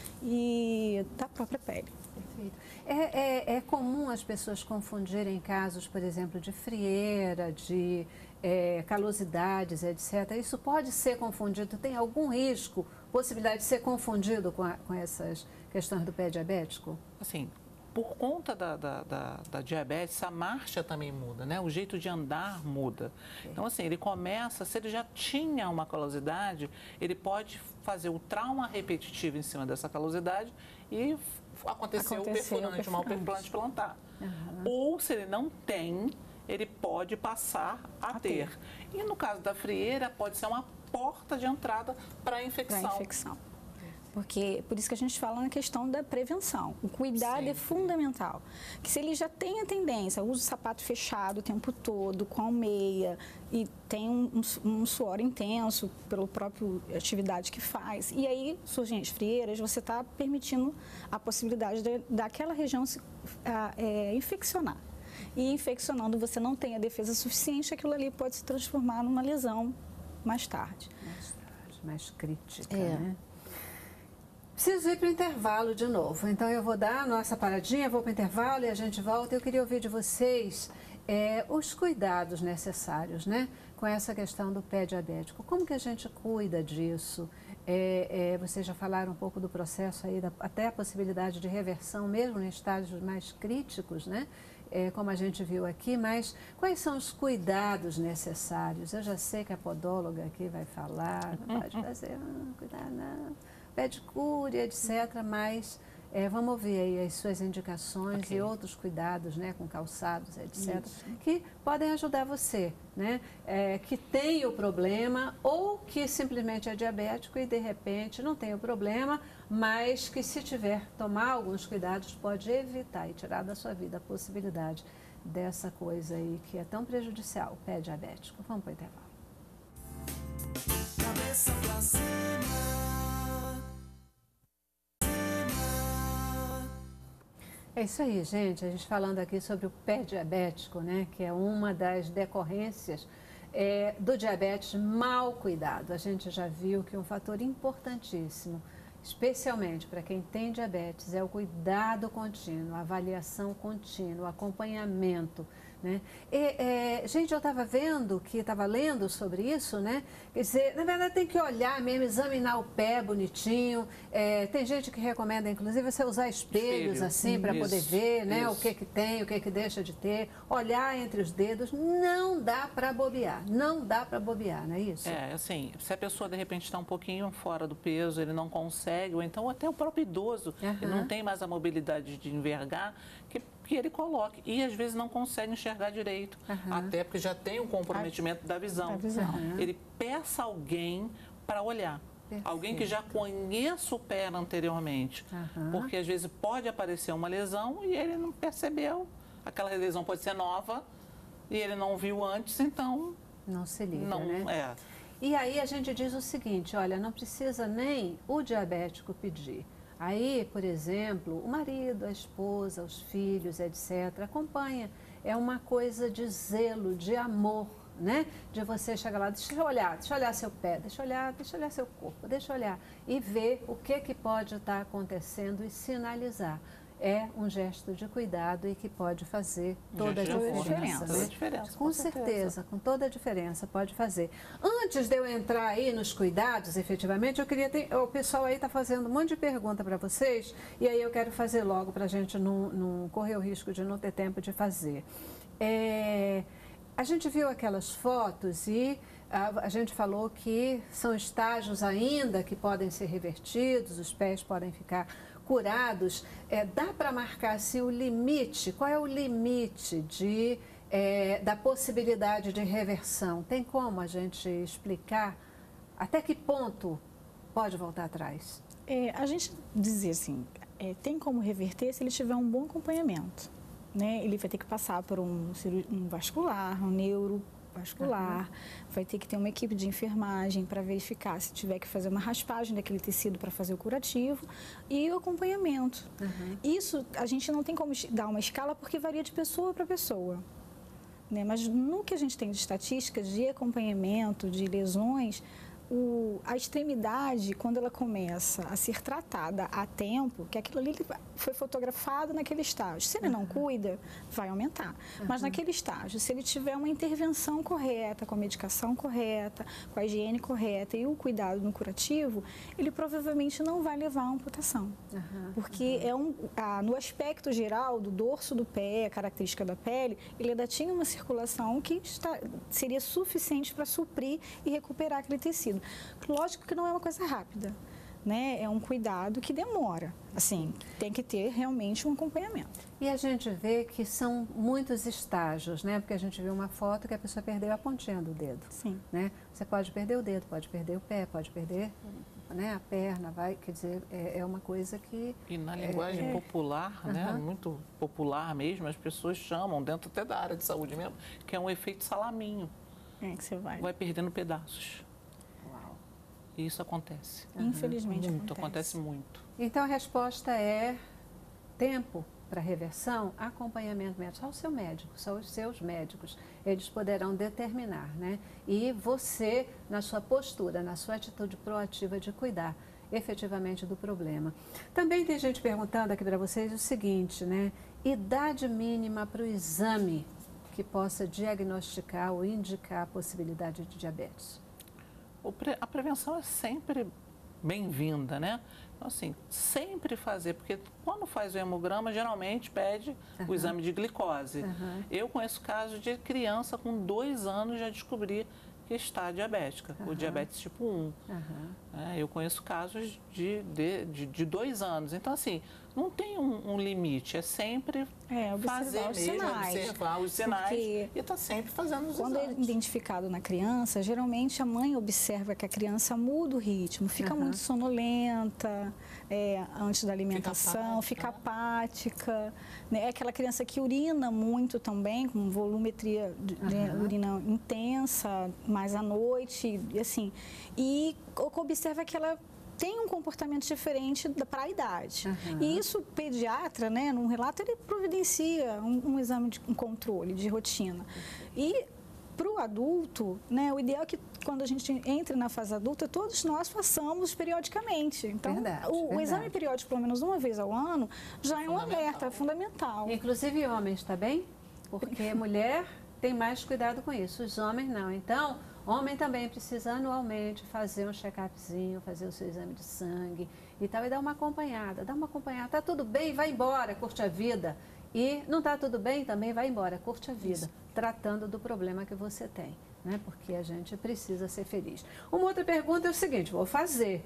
e da própria pele. Perfeito. É comum as pessoas confundirem casos, por exemplo, de frieira, de calosidades, etc. Isso pode ser confundido? Tem algum risco, possibilidade de ser confundido com essas questões do pé diabético? Assim, por conta da diabetes, a marcha também muda, né? O jeito de andar muda. Então, assim, ele começa, se ele já tinha uma calosidade, ele pode fazer o trauma repetitivo em cima dessa calosidade e aconteceu o perfurante, uma perplante plantar. Ou, se ele não tem, ele pode passar a ter. E no caso da frieira, pode ser uma porta de entrada para a infecção. Porque, por isso que a gente fala na questão da prevenção. O cuidado é fundamental. Que se ele já tem a tendência, usa o sapato fechado o tempo todo, com meia, e tem um suor intenso pela própria atividade que faz, e aí surgem as frieiras, você está permitindo a possibilidade daquela região se infeccionar. E infeccionando, você não tem a defesa suficiente, aquilo ali pode se transformar numa lesão mais tarde. Mais crítica, né? Preciso ir para o intervalo de novo, então eu vou dar a nossa paradinha, vou para o intervalo e a gente volta. Eu queria ouvir de vocês os cuidados necessários, né, com essa questão do pé diabético. Como que a gente cuida disso? Vocês já falaram um pouco do processo aí, até a possibilidade de reversão, mesmo em estágios mais críticos, né? Como a gente viu aqui, mas quais são os cuidados necessários? Eu já sei que a podóloga aqui vai falar, não pode fazer, cuidar não, pedicure, etc., mas vamos ouvir aí as suas indicações e outros cuidados, né, com calçados, etc., que podem ajudar você, né, que tem o problema ou que simplesmente é diabético e, de repente, não tem o problema, mas que, se tomar alguns cuidados, pode evitar e tirar da sua vida a possibilidade dessa coisa aí que é tão prejudicial, o pé diabético. Vamos para o intervalo. Cabeça pra cima. É isso aí, gente. A gente falando aqui sobre o pé diabético, né? Que é uma das decorrências do diabetes mal cuidado. A gente já viu que um fator importantíssimo, especialmente para quem tem diabetes, é o cuidado contínuo, a avaliação contínua, o acompanhamento, né? Gente, eu estava lendo sobre isso, né? Quer dizer, na verdade tem que olhar mesmo, examinar o pé bonitinho. Tem gente que recomenda, inclusive, você usar espelhos assim para poder ver, né? O que tem, o que deixa de ter. Olhar entre os dedos, não dá para bobear, não é isso? Assim, se a pessoa de repente está um pouquinho fora do peso, ele não consegue, ou então até o próprio idoso, ele não tem mais a mobilidade de envergar, que que ele coloque. E às vezes não consegue enxergar direito, até porque já tem um comprometimento da visão. Ele peça alguém para olhar. Perfeito. Alguém que já conheça o pé anteriormente. Porque às vezes pode aparecer uma lesão e ele não percebeu. Aquela lesão pode ser nova e ele não viu antes, então... Não se liga, não, né? E aí a gente diz o seguinte, olha, não precisa nem o diabético pedir. Aí, por exemplo, o marido, a esposa, os filhos, etc., acompanha. É uma coisa de zelo, de amor, né? De você chegar lá, deixa eu olhar seu pé, deixa eu olhar seu corpo, deixa eu olhar e ver o que pode estar acontecendo e sinalizar. É um gesto de cuidado e que pode fazer toda a diferença. Né? Com certeza, com toda a diferença pode fazer. Antes de eu entrar aí nos cuidados, efetivamente, eu queria ter... O pessoal aí está fazendo um monte de pergunta para vocês e aí eu quero fazer logo para a gente não correr o risco de não ter tempo de fazer. A gente viu aquelas fotos e a gente falou que são estágios ainda que podem ser revertidos, os pés podem ficar curados. Dá para marcar assim, o limite? Qual é o limite da possibilidade de reversão? Tem como a gente explicar até que ponto pode voltar atrás? A gente dizia assim, tem como reverter se ele tiver um bom acompanhamento. Né? Ele vai ter que passar por um vascular, um neurovascular, vai ter que ter uma equipe de enfermagem para verificar se tiver que fazer uma raspagem daquele tecido para fazer o curativo e o acompanhamento. Isso a gente não tem como dar uma escala porque varia de pessoa para pessoa. Né? Mas no que a gente tem de estatísticas de acompanhamento, de lesões, a extremidade, quando ela começa a ser tratada a tempo, que aquilo ali foi fotografado naquele estágio. Se ele não cuida, vai aumentar. Mas naquele estágio, se ele tiver uma intervenção correta, com a medicação correta, com a higiene correta e o cuidado no curativo, ele provavelmente não vai levar a amputação. Porque no aspecto geral do dorso do pé, a característica da pele, ele ainda tinha uma circulação que seria suficiente para suprir e recuperar aquele tecido. Lógico que não é uma coisa rápida, né? É um cuidado que demora. Assim, tem que ter realmente um acompanhamento. E a gente vê que são muitos estágios, né? Porque a gente viu uma foto que a pessoa perdeu a pontinha do dedo. Sim. Né? Você pode perder o dedo, pode perder o pé, pode perder, né, a perna, quer dizer, é uma coisa que... E na linguagem popular, né, muito popular mesmo, as pessoas chamam, dentro até da área de saúde mesmo, que é um efeito salaminho. Que você vai perdendo pedaços. E isso acontece. Infelizmente acontece muito. Então a resposta é tempo para reversão, acompanhamento médico. Só o seu médico, só os seus médicos, eles poderão determinar, né? E você, na sua postura, na sua atitude proativa de cuidar efetivamente do problema. Também tem gente perguntando aqui para vocês o seguinte, né? Idade mínima para o exame que possa diagnosticar ou indicar a possibilidade de diabetes. A prevenção é sempre bem-vinda, né? Então, assim, sempre fazer, porque quando faz o hemograma, geralmente pede o exame de glicose. Eu conheço casos de criança com 2 anos já descobrir que está diabética, o diabetes tipo 1. Eu conheço casos de 2 anos. Então, assim, não tem um limite, é sempre fazer mesmo, observar os sinais e estar sempre fazendo os exames. Quando é identificado na criança, geralmente a mãe observa que a criança muda o ritmo, fica muito sonolenta antes da alimentação, fica apática. Né? É aquela criança que urina muito também, com volumetria de urina intensa, mais à noite, e assim. E observa que ela tem um comportamento diferente para a idade. E isso, o pediatra, né, num relato, ele providencia um exame de controle, de rotina. E para o adulto, né, o ideal é que quando a gente entre na fase adulta, todos nós façamos periodicamente. Então, o exame periódico, pelo menos uma vez ao ano, já é um alerta, é fundamental. Inclusive homens, tá bem? Porque mulher tem mais cuidado com isso, os homens não. Então, homem também precisa anualmente fazer um check-upzinho, fazer o seu exame de sangue e tal, e dar uma acompanhada. Tá tudo bem, vai embora, curte a vida. E não está tudo bem, também vai embora, curte a vida, tratando do problema que você tem, né? Porque a gente precisa ser feliz. Uma outra pergunta é o seguinte, vou fazer.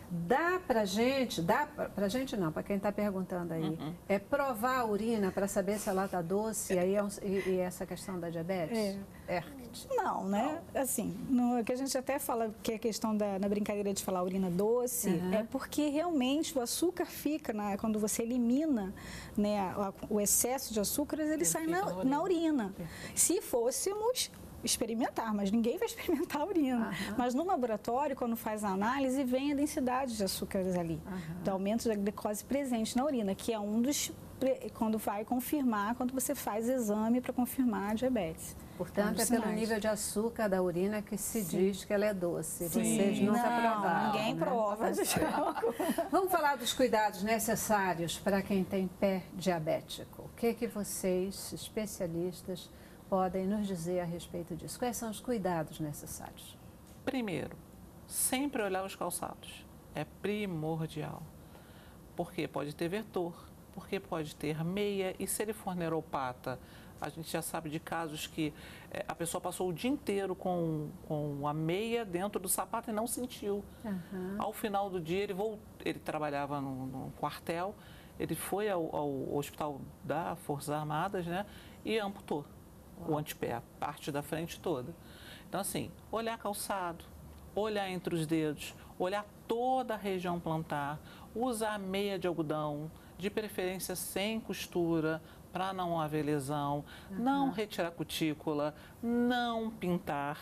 Dá pra gente não, para quem está perguntando aí, é provar a urina para saber se ela está doce e essa questão da diabetes? Não, né? Assim, que a gente até fala que a questão na brincadeira de falar urina doce, é porque realmente o açúcar fica, quando você elimina, né, o excesso de açúcares, ele sai na urina. Se fôssemos experimentar, mas ninguém vai experimentar a urina. Mas no laboratório, quando faz a análise, vem a densidade de açúcares ali, do aumento da glicose presente na urina, que é um dos, quando vai confirmar, quando você faz exame para confirmar a diabetes. Portanto, é pelo nível de açúcar da urina que se diz que ela é doce. Sim. Vocês nunca provaram. Ninguém prova. Vamos falar dos cuidados necessários para quem tem pé diabético. O que vocês, especialistas, podem nos dizer a respeito disso? Quais são os cuidados necessários? Primeiro, sempre olhar os calçados. É primordial. Porque pode ter vetor, porque pode ter meia, e se ele for neuropata, a gente já sabe de casos que a pessoa passou o dia inteiro com a meia dentro do sapato e não sentiu. Ao final do dia, ele trabalhava no quartel, ele foi ao hospital da Forças Armadas, né, e amputou o antepé, a parte da frente toda. Então, assim, olhar calçado, olhar entre os dedos, olhar toda a região plantar, usar meia de algodão, de preferência sem costura, para não haver lesão, não retirar cutícula, não pintar.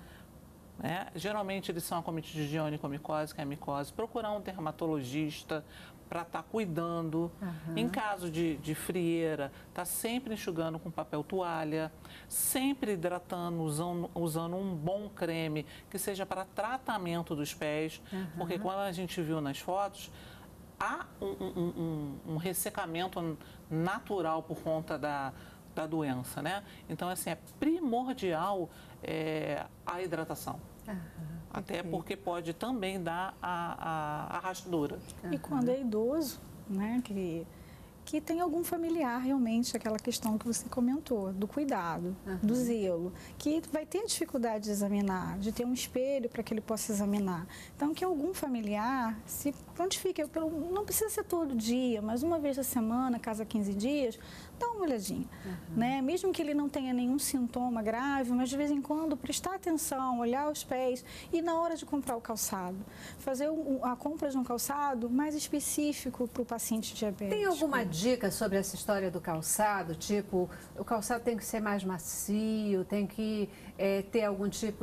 Né? Geralmente eles são acometidos de onicomiose, que é a micose. Procurar um dermatologista para estar cuidando. Em caso de frieira, tá sempre enxugando com papel toalha, sempre hidratando, usando um bom creme que seja para tratamento dos pés, porque quando a gente viu nas fotos, há um ressecamento natural por conta da doença, né? Então, assim, é primordial a hidratação. Até porque pode também dar a rachadura. E quando é idoso, né, que tem algum familiar realmente, aquela questão que você comentou, do cuidado, do zelo, que vai ter dificuldade de examinar, de ter um espelho para que ele possa examinar. Então, que algum familiar se prontifique, não precisa ser todo dia, mas uma vez na semana, cada 15 dias, dá uma olhadinha. Né? Mesmo que ele não tenha nenhum sintoma grave, mas de vez em quando prestar atenção, olhar os pés e na hora de comprar o calçado, fazer a compra de um calçado mais específico para o paciente diabético. Tem alguma dica sobre essa história do calçado? Tipo, o calçado tem que ser mais macio, tem que ter algum tipo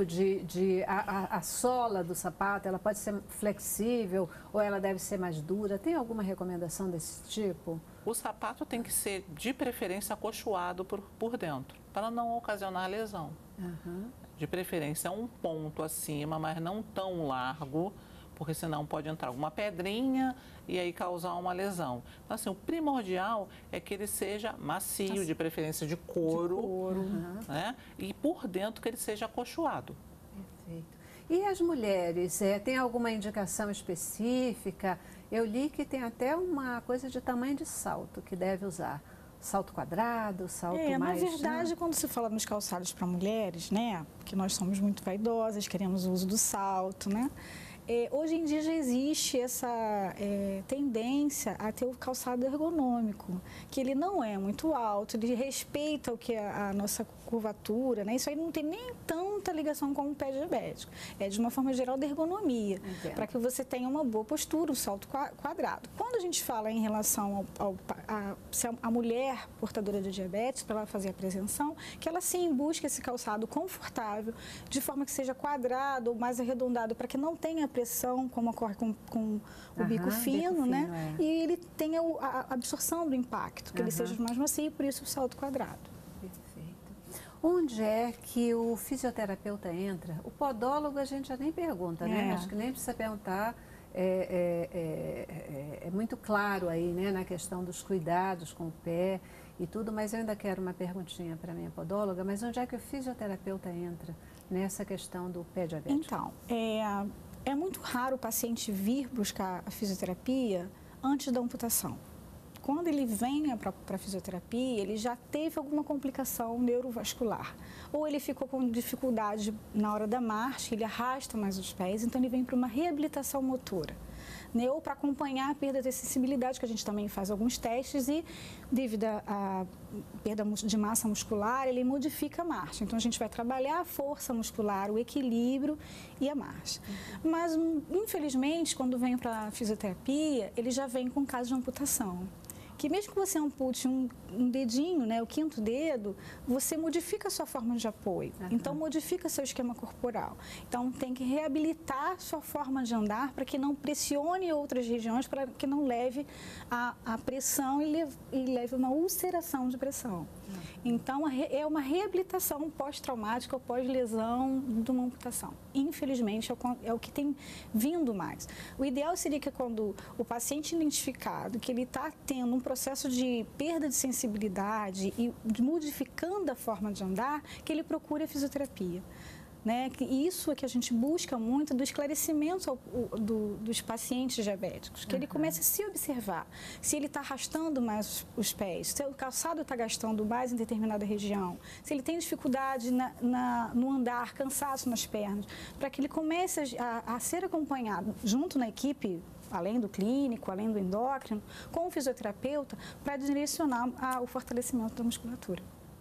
a sola do sapato, ela pode ser flexível ou ela deve ser mais dura? Tem alguma recomendação desse tipo? O sapato tem que ser, de preferência, acolchoado por dentro, para não ocasionar lesão. De preferência, um ponto acima, mas não tão largo, porque senão pode entrar alguma pedrinha e aí causar uma lesão. Então, assim, o primordial é que ele seja macio, de preferência de couro, né? E por dentro que ele seja acolchoado. Perfeito. E as mulheres, tem alguma indicação específica? Eu li que tem até uma coisa de tamanho de salto que deve usar. Salto quadrado, salto mais... Na verdade, quando se fala nos calçados para mulheres, né, porque nós somos muito vaidosas, queremos o uso do salto, né? Hoje em dia já existe essa tendência a ter o calçado ergonômico, que ele não é muito alto, ele respeita o que é a nossa curvatura, né? Isso aí não tem nem tanta ligação com o pé diabético. É de uma forma geral da ergonomia, para que você tenha uma boa postura, o salto quadrado. Quando a gente fala em relação se a mulher portadora de diabetes, para ela fazer a prevenção, que ela sim busque esse calçado confortável, de forma que seja quadrado ou mais arredondado, para que não tenha pressão, como ocorre com o bico fino, né? E ele tenha a absorção do impacto, que ele seja mais macio, por isso o salto quadrado. Onde é que o fisioterapeuta entra? O podólogo a gente já nem pergunta, né? Acho que nem precisa perguntar. É muito claro aí, né, na questão dos cuidados com o pé e tudo, mas eu ainda quero uma perguntinha para a minha podóloga, mas onde é que o fisioterapeuta entra nessa questão do pé diabético? Então, é muito raro o paciente vir buscar a fisioterapia antes da amputação. Quando ele vem para a fisioterapia, ele já teve alguma complicação neurovascular. Ou ele ficou com dificuldade na hora da marcha, ele arrasta mais os pés, então ele vem para uma reabilitação motora. né? Ou para acompanhar a perda de sensibilidade, que a gente também faz alguns testes e, devido à perda de massa muscular, ele modifica a marcha. Então, a gente vai trabalhar a força muscular, o equilíbrio e a marcha. Mas, infelizmente, quando vem para a fisioterapia, ele já vem com caso de amputação. Que mesmo que você ampute um dedinho, né, o quinto dedo, você modifica a sua forma de apoio. Então, modifica seu esquema corporal. Então, tem que reabilitar sua forma de andar para que não pressione outras regiões, para que não leve a pressão e leve uma ulceração de pressão. Então, é uma reabilitação pós-traumática ou pós-lesão de uma amputação. Infelizmente, é o que tem vindo mais. O ideal seria que quando o paciente identificado que ele está tendo um processo de perda de sensibilidade e modificando a forma de andar, que ele procure a fisioterapia. Né? Isso é que a gente busca muito do esclarecimento dos pacientes diabéticos, que ele comece a se observar, se ele está arrastando mais os pés, se o calçado está gastando mais em determinada região, se ele tem dificuldade no andar, cansaço nas pernas, para que ele comece a ser acompanhado junto na equipe, além do clínico, além do endócrino, com o fisioterapeuta, para direcionar o fortalecimento da musculatura.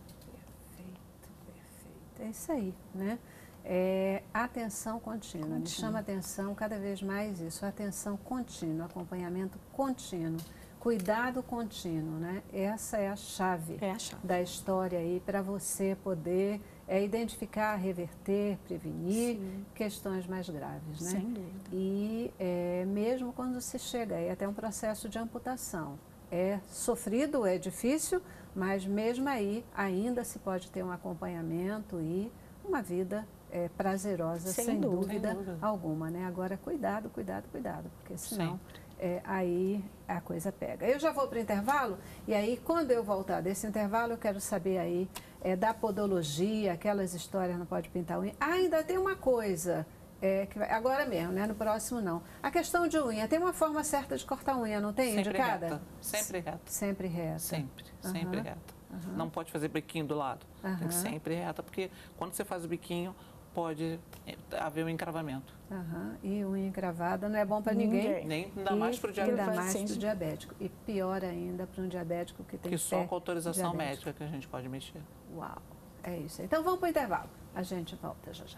Perfeito. É isso aí, né? Atenção contínua. Me chama a atenção cada vez mais isso, atenção contínua, acompanhamento contínuo, cuidado contínuo, né? Essa é a chave, da história aí para você poder identificar, reverter, prevenir questões mais graves, né? Sem dúvida. E mesmo quando se chega aí até um processo de amputação, é sofrido, é difícil, mas mesmo aí ainda se pode ter um acompanhamento e uma vida prazerosa, sem dúvida alguma, né? Agora, cuidado, porque senão aí a coisa pega. Eu já vou para o intervalo e aí, quando eu voltar desse intervalo, eu quero saber aí da podologia, aquelas histórias, não pode pintar unha. Ainda tem uma coisa, agora mesmo, né? No próximo não. A questão de unha, tem uma forma certa de cortar unha, não tem? Sempre indicada? reta. Sempre reta. Sempre reta. Sempre reta. Não pode fazer biquinho do lado. Tem que ser sempre reta, porque quando você faz o biquinho, pode haver um encravamento. E unha encravada não é bom para ninguém. Nem ainda mais para o diabético. Ainda mais para o diabético. E pior ainda para um diabético que tem só com autorização médica que a gente pode mexer. Uau, é isso. Então vamos para o intervalo. A gente volta já já.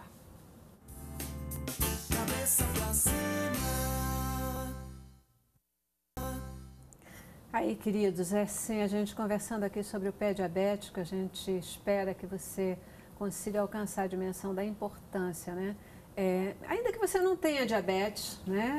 Cabeça pra cima. Aí, queridos, assim, a gente conversando aqui sobre o pé diabético, a gente espera que você consiga alcançar a dimensão da importância, né? Ainda que você não tenha diabetes, né?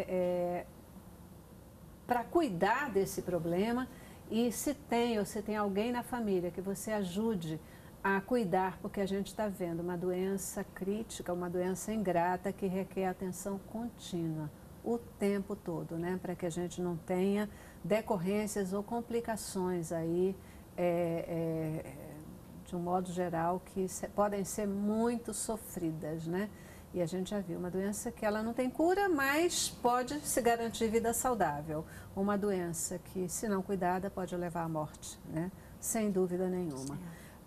Para cuidar desse problema e se tem alguém na família que você ajude a cuidar, porque a gente está vendo uma doença crítica, uma doença ingrata que requer atenção contínua o tempo todo, né? Para que a gente não tenha decorrências ou complicações aí, de um modo geral, que podem ser muito sofridas, né? E a gente já viu uma doença que ela não tem cura, mas pode se garantir vida saudável. Uma doença que, se não cuidada, pode levar à morte, né? Sem dúvida nenhuma.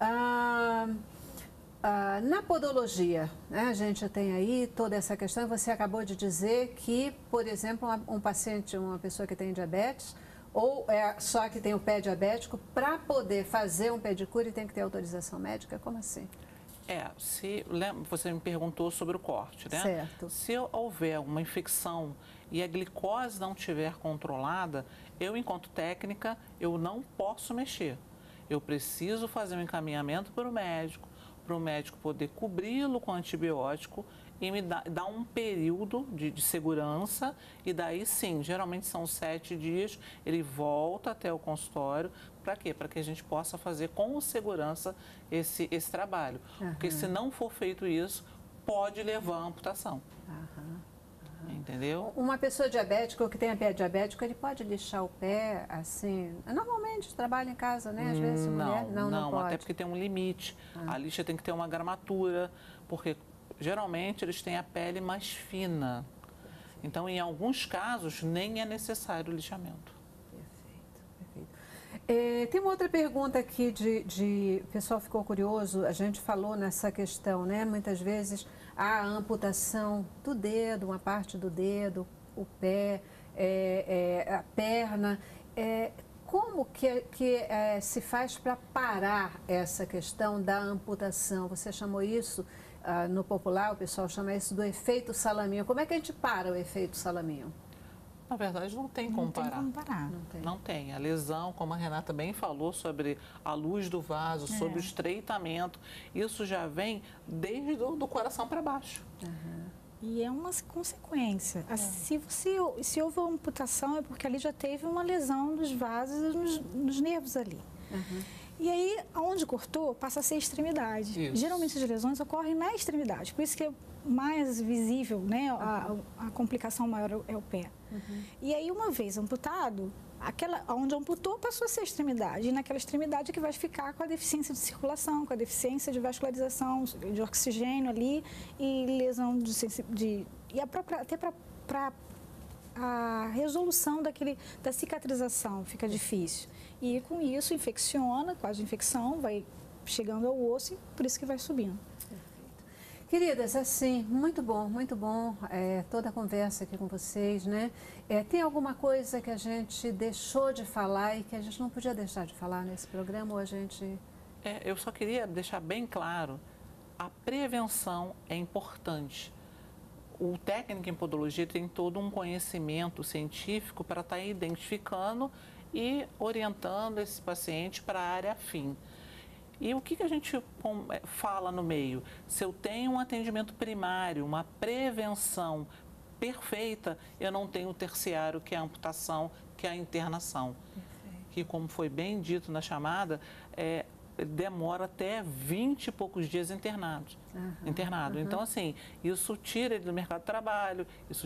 Na podologia, né, a gente tem aí toda essa questão. Você acabou de dizer que, por exemplo, um paciente, uma pessoa que tem diabetes, ou só que tem o pé diabético, para poder fazer um pedicure tem que ter autorização médica? Como assim? Você me perguntou sobre o corte, né? Certo. Se houver uma infecção e a glicose não estiver controlada, eu, enquanto técnica, eu não posso mexer. Eu preciso fazer um encaminhamento para o médico poder cobri-lo com antibiótico e me dar um período de segurança, e daí sim, geralmente são 7 dias, ele volta até o consultório. Para quê? Para que a gente possa fazer com segurança esse trabalho. Porque se não for feito isso, pode levar à amputação. Entendeu? Uma pessoa diabética ou que tenha pé diabético, ele pode lixar o pé assim? Normalmente trabalha em casa, né? Às vezes mulher não pode. Até porque tem um limite. A lixa tem que ter uma gramatura, porque geralmente eles têm a pele mais fina. Então, em alguns casos, nem é necessário o lixamento. Perfeito. Tem uma outra pergunta aqui o pessoal ficou curioso, a gente falou nessa questão, né? Muitas vezes a amputação do dedo, uma parte do dedo, o pé, a perna. Como que se faz para parar essa questão da amputação? Você chamou isso, no popular, o pessoal chama isso do efeito salaminho. Como é que a gente para o efeito salaminho? Na verdade, não tem como parar. Não tem como parar. Não tem. A lesão, como a Renata bem falou, sobre a luz do vaso, sobre o estreitamento, isso já vem desde do coração para baixo. E é uma consequência. Se houve uma amputação, é porque ali já teve uma lesão dos vasos, nos nervos ali. E aí, onde cortou, passa a ser extremidade. Isso. Geralmente as lesões ocorrem na extremidade, por isso que é mais visível, né? A complicação maior é o pé. E aí, uma vez amputado, onde amputou passou a ser a extremidade. E naquela extremidade que vai ficar com a deficiência de circulação, com a deficiência de vascularização, de oxigênio ali e lesão e até para a resolução da cicatrização fica difícil. E com isso infecciona, quase infecção, vai chegando ao osso e por isso que vai subindo. Queridas, assim, muito bom toda a conversa aqui com vocês, né? Tem alguma coisa que a gente deixou de falar e que a gente não podia deixar de falar nesse programa ou a gente... Eu só queria deixar bem claro, a prevenção é importante. O técnico em podologia tem todo um conhecimento científico para estar identificando e orientando esse paciente para a área afim. E o que a gente fala no meio? Se eu tenho um atendimento primário, uma prevenção perfeita, eu não tenho o terciário, que é a amputação, que é a internação. Perfeito. Que, como foi bem dito na chamada, demora até 20 e poucos dias internado. Então, assim, isso tira ele do mercado de trabalho,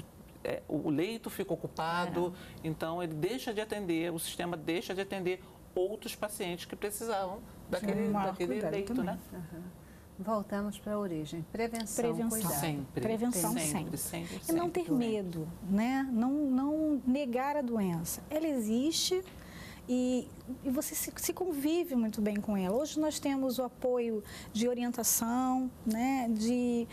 o leito fica ocupado, então ele deixa de atender, o sistema deixa de atender outros pacientes que precisavam daquele leito, né? Voltamos para a origem. Prevenção, cuidado. Sempre. Prevenção sempre. E não ter medo, né? Não negar a doença. Ela existe e você se convive muito bem com ela. Hoje nós temos o apoio de orientação, né? De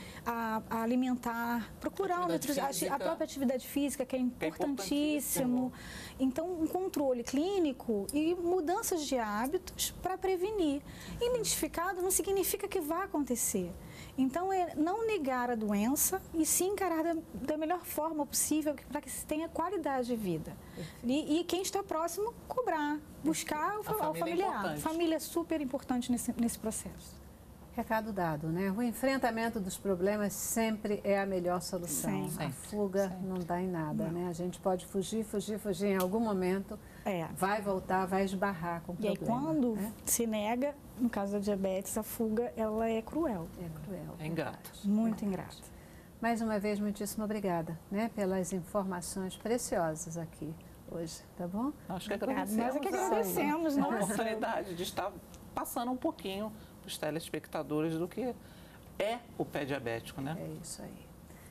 alimentar, procurar a própria atividade física, que é importantíssimo. Então, um controle clínico e mudanças de hábitos para prevenir. Identificado não significa que vai acontecer. Então, é não negar a doença e se encarar da melhor forma possível para que se tenha qualidade de vida. E quem está próximo, cobrar, buscar o familiar. A família é super importante nesse processo. Recado dado, né? O enfrentamento dos problemas sempre é a melhor solução. Sempre. A fuga não dá em nada, né? A gente pode fugir em algum momento, vai voltar, vai esbarrar com o problema. E aí, quando se nega, no caso da diabetes, a fuga, ela é cruel. É cruel. É ingrata. Muito ingrata. Mais uma vez, muitíssimo obrigada, né? Pelas informações preciosas aqui hoje, tá bom? Nós que agradecemos. Nós é que agradecemos, a oportunidade de estar passando um pouquinho os telespectadores do que é o pé diabético, né? É isso aí.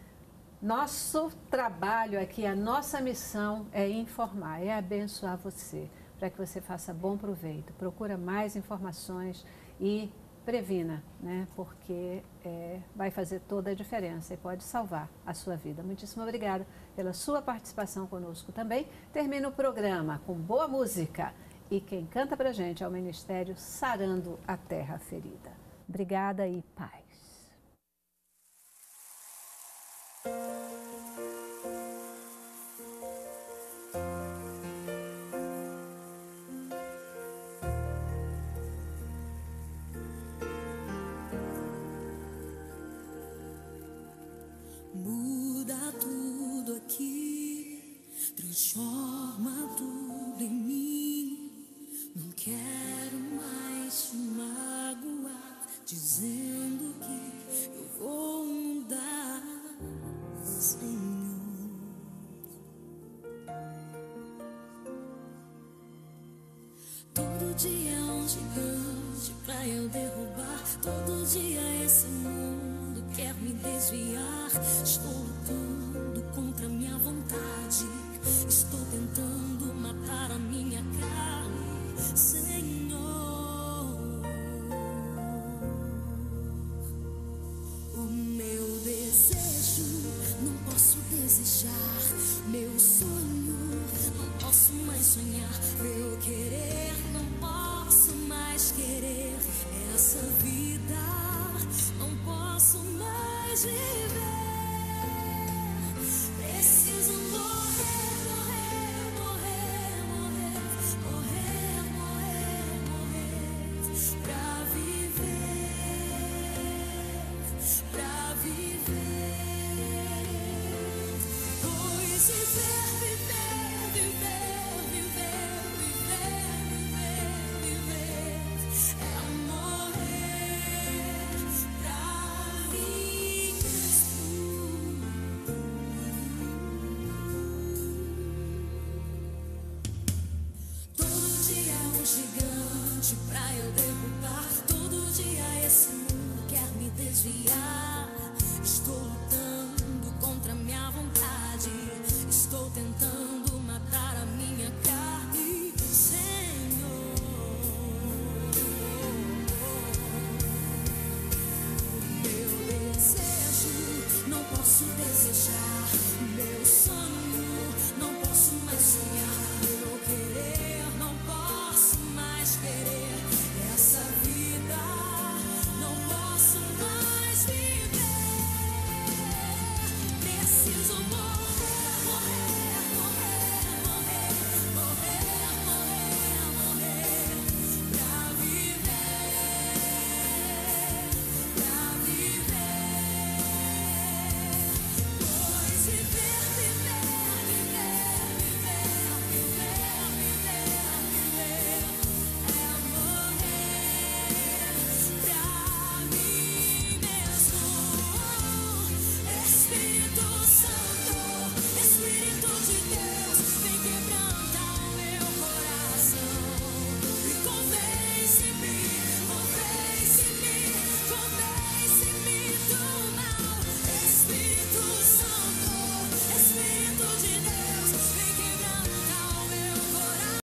Nosso trabalho aqui, a nossa missão é informar, é abençoar você, para que você faça bom proveito. Procura mais informações e previna, né? Porque vai fazer toda a diferença e pode salvar a sua vida. Muitíssimo obrigada pela sua participação conosco também. Termina o programa com boa música. E quem canta pra gente é o Ministério Sarando a Terra Ferida. Obrigada e paz. Muda tudo aqui, transforma tudo em mim. Não quero mais te magoar, dizendo que eu vou mudar, Senhor. Todo dia é um gigante pra eu derrubar. Todo dia esse mundo quer me desviar. Estou lutando contra minha vontade. Estou tentando matar a minha carne, Senhor. O meu desejo não posso desejar. Meu gente